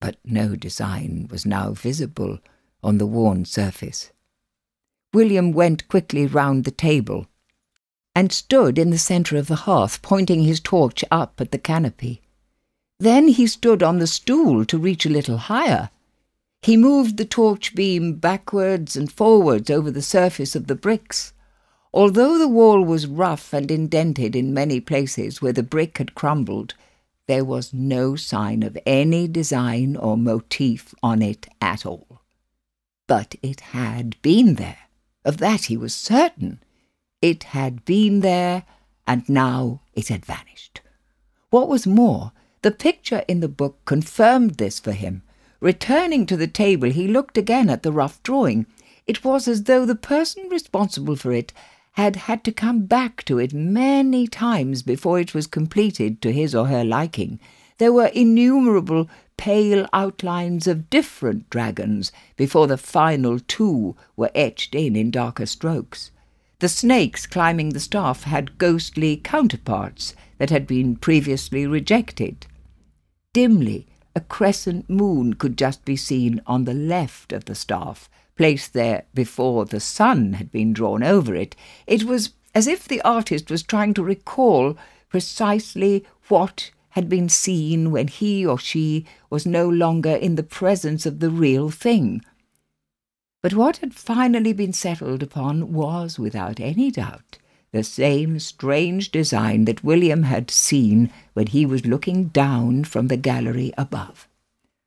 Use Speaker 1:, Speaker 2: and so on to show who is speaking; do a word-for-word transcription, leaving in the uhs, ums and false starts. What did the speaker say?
Speaker 1: but no design was now visible on the worn surface. William went quickly round the table and stood in the centre of the hearth, pointing his torch up at the canopy. Then he stood on the stool to reach a little higher. He moved the torch beam backwards and forwards over the surface of the bricks. Although the wall was rough and indented in many places where the brick had crumbled, there was no sign of any design or motif on it at all. But it had been there. Of that he was certain. It had been there, and now it had vanished. What was more, the picture in the book confirmed this for him. Returning to the table, he looked again at the rough drawing. It was as though the person responsible for it had had to come back to it many times before it was completed to his or her liking. There were innumerable pale outlines of different dragons before the final two were etched in in darker strokes. The snakes climbing the staff had ghostly counterparts that had been previously rejected. Dimly, a crescent moon could just be seen on the left of the staff, placed there before the sun had been drawn over it. It was as if the artist was trying to recall precisely what had been seen when he or she was no longer in the presence of the real thing. But what had finally been settled upon was, without any doubt, the same strange design that William had seen when he was looking down from the gallery above.